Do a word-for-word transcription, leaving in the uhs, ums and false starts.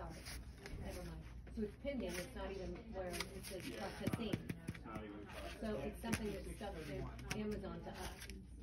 sorry. Never mind. So it's pinned in, it's not even where it says processing. It's not even. So it's something that's stuck to Amazon to us.